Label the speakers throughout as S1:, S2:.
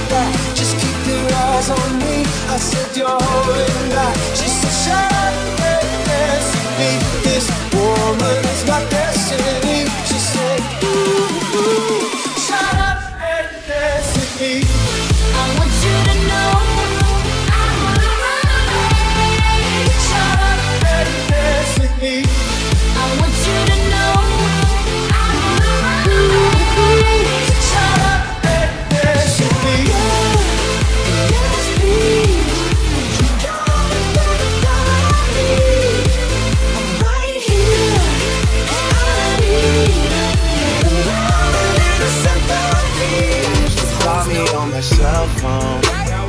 S1: back, just keep your eyes on me. I said you're holding back. She said shut up and dance with me. This woman is my destiny. She said ooh, ooh. Shut up and dance with me.
S2: I want you to know I wanna run away.
S1: Shut up and dance with me.
S2: I want you to know I wanna run away.
S1: Shut up and dance with me.
S2: Yes, please. You don't gotta go me. I'm right here. I need a little sympathy.
S3: Call me on my cell phone.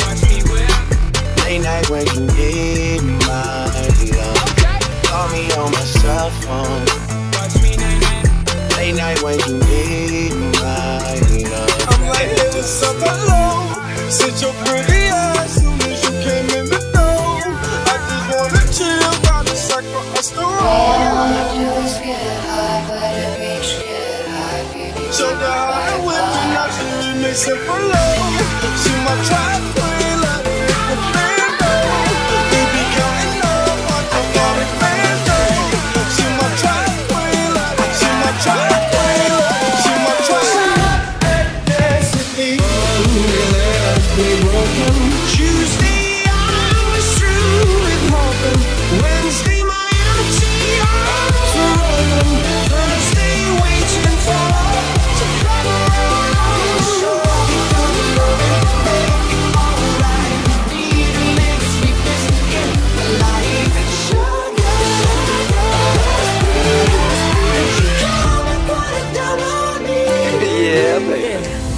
S3: Late night when you need my love. Call me on my cell phone. Late night when you need my love.
S1: I'm like, hey, what's up, hello? Sit your pretty ass soon as you came in the door. I just wanna chill, got a sack for us to roll.
S2: All I wanna do is get high, by the beach, get high, baby.
S1: Show the high whip and now she remixing for love. She my trap queen, let her hit the bando. Baby counting up, watch her for the bando. She my trap queen, let her, she my trap queen, let her, she my trap. Shut up and dance with me. Tuesday I was through with hoping. Wednesday my empty arms were open. Thursday waiting for love to come around. Sure, make it alright. Need a little sweetness in my life. Sugar, come and put it down on me.
S3: Yeah, baby.